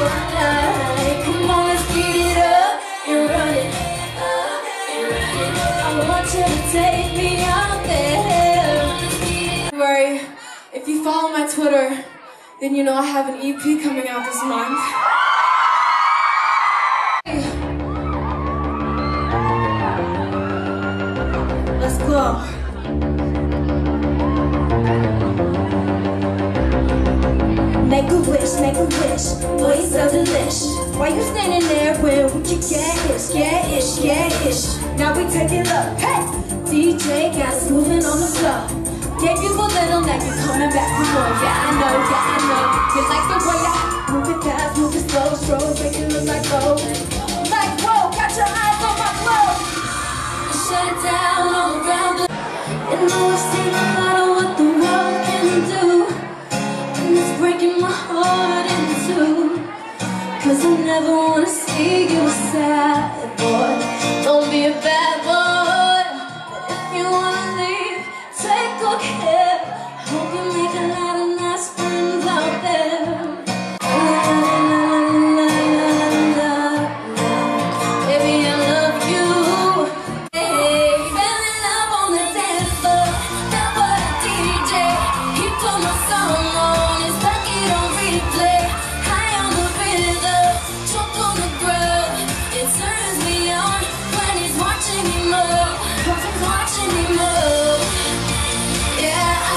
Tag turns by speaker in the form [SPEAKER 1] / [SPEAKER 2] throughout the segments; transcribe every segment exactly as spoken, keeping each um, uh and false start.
[SPEAKER 1] night. Come on, let's speed it up and run it. I want you to take me out there. Don't worry, if you follow my Twitter, then you know I have an E P coming out this month. Let's go. Make a wish, make a wish, boy, you so delish. Why you standing there when we can get ish, get ish, get ish? Now we take it up, hey! D J got us moving on the floor. Gave you a little, now you're coming back for more. Yeah, I know, yeah, I know. You like the way I move it fast, move it slow, stroll, make it look like gold. Like, whoa, got your eyes on my flow. Shut it down all around the. And now I've seen a lot of what the world can do. And it's breaking my heart in two. Cause I never wanna see you sad, boy. Don't be a bad boy. But if you wanna leave, take good care. Hope you make a lot of nice friends out there. La, la, la, la, la, la. Baby, I love you. Hey, fell in love on the dance floor. That was a D J. He put my song on and stuck it on replay. High on the rhythm, choke on the ground. It turns me on when he's watching me move. When he's watching me move. Yeah, I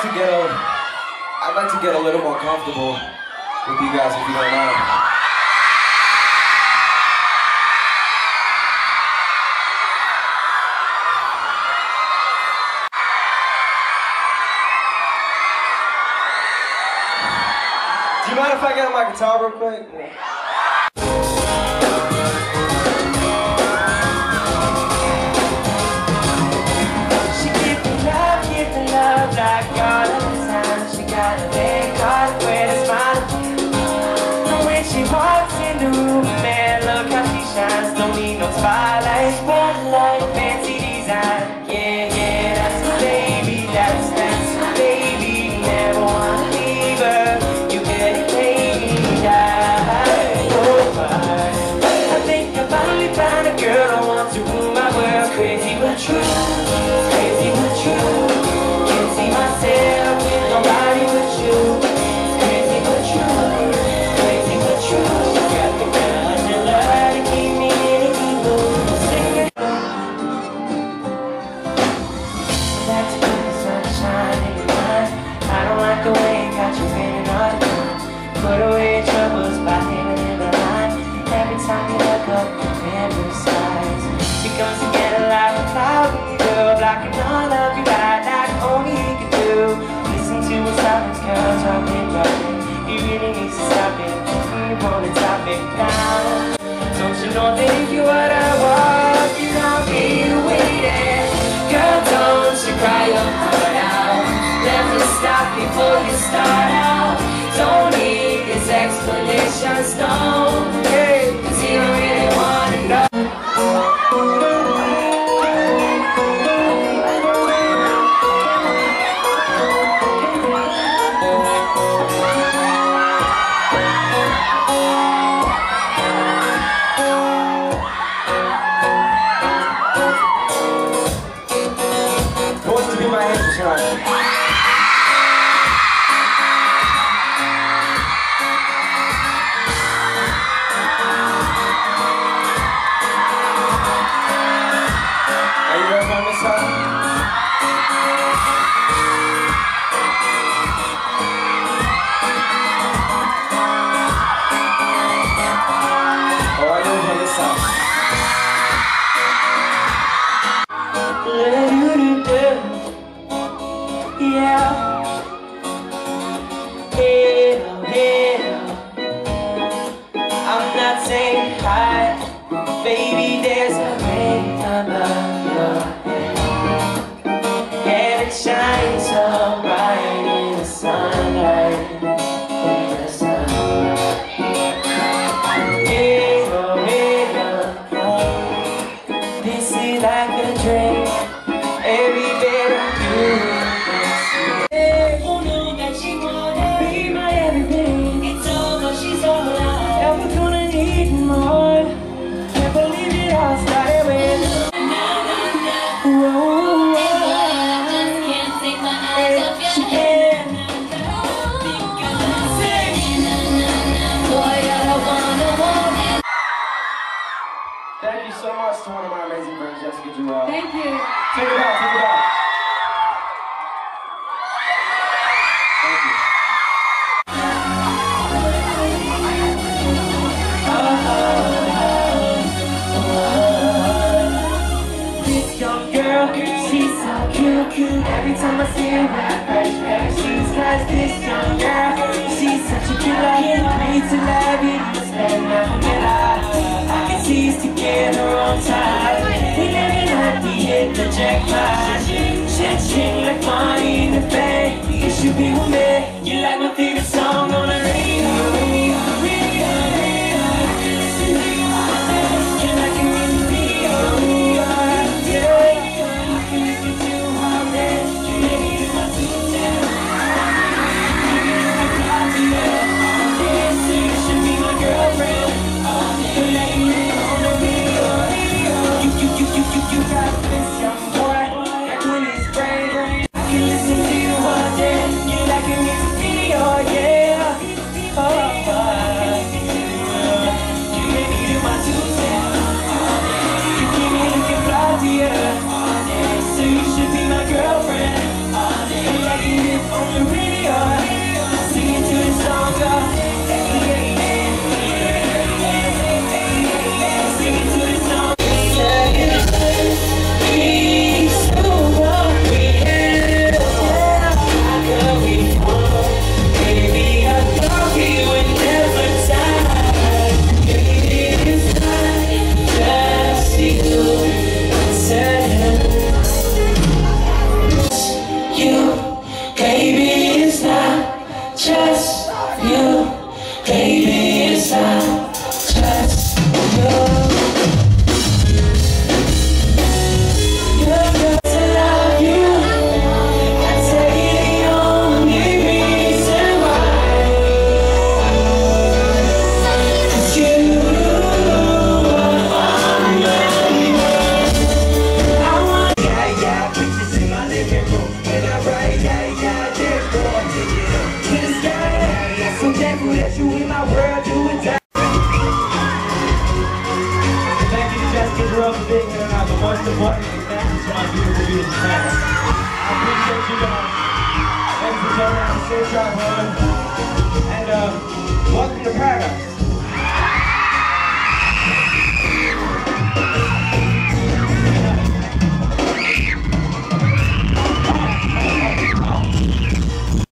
[SPEAKER 2] to get a, I'd like to get a little more comfortable with you guys, if you don't mind. Do you mind if I get on my guitar real quick?
[SPEAKER 3] She give me love, give me love like all of the time. She got a big heart with a smile. And when she walks in the room, man, look how she shines. Don't need no spotlight, spotlight, fancy design. Yeah, yeah, that's my baby, that's, that's my baby. Never wanna leave her. You better take me down. Oh, I think I finally found a girl I want to rule my world. Crazy but true, crazy but true. Can't see myself with nobody but you. Crazy but true, crazy but true. Got the girl in the light to keep me in the mood. Sing it. Back to the sunshine in your mind. I don't like the way you got you feeling all the time. Put away your troubles by hanging behind. Every time you look up, remember the skies. It comes together like a cloud when you go, blocking all of your light like only you can do. Listen to what's happening, girl, talking about it. You really need to stop it. You wanna top it down. Don't you know that if you were to walk, you don't be waiting. Girl, don't you cry your heart out. Let me stop before you start out. Don't need this explanations, don't. Hey, cause you don't really wanna know.
[SPEAKER 2] Who wants to be my angel tonight? Are you ready for this song? Oh, I know for this song.
[SPEAKER 3] Yeah. Hey, hey. I'm not saying hi, baby. There's a ring above your head, and it shines so bright in the sunlight. In the sunlight. Hey, oh, hey, oh. This is like a dream. Every bit of you.
[SPEAKER 2] Thank you so much to one of my amazing friends, Jessica Jarrell.
[SPEAKER 1] Thank you.
[SPEAKER 2] Take it out, take it out. Thank you.
[SPEAKER 3] This young girl, she's so cute, cute. Every time I see her, fresh pair of shoes. Cause this young girl, she's such a killer. Need to love you, spend my vanilla. I can seize together on time. We living like we hit the jackpot. Shit, shit, like money in the bank. You should be with me. You like my favorite song on the radio. Video.
[SPEAKER 2] beautiful family. I appreciate you guys. Ladies and gentlemen, have a safe drive home. And uh, welcome to paradise.